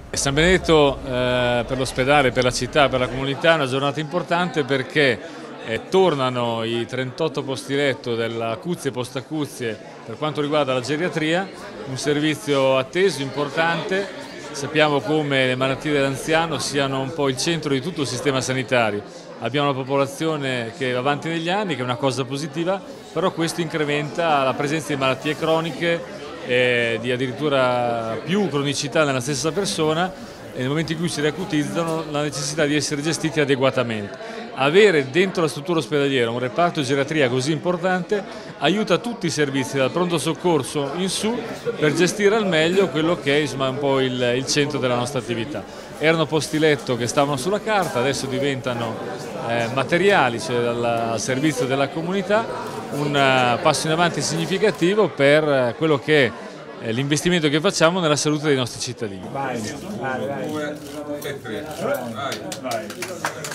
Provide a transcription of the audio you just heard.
San Benedetto per l'ospedale, per la città, per la comunità è una giornata importante perché tornano i 38 posti letto dell'acuzie e post-acuzie per quanto riguarda la geriatria, un servizio atteso, importante. Sappiamo come le malattie dell'anziano siano un po' il centro di tutto il sistema sanitario. Abbiamo una popolazione che va avanti negli anni, che è una cosa positiva, però questo incrementa la presenza di malattie croniche, di addirittura più cronicità nella stessa persona, e nel momento in cui si riacutizzano la necessità di essere gestiti adeguatamente. Avere dentro la struttura ospedaliera un reparto di geriatria così importante aiuta tutti i servizi, dal pronto soccorso in su, per gestire al meglio quello che è insomma, un po' il centro della nostra attività. Erano posti letto che stavano sulla carta, adesso diventano materiali, cioè al servizio della comunità, un passo in avanti significativo per quello che è l'investimento che facciamo nella salute dei nostri cittadini. Vai, vai, vai. 1, 2 e 3. Vai.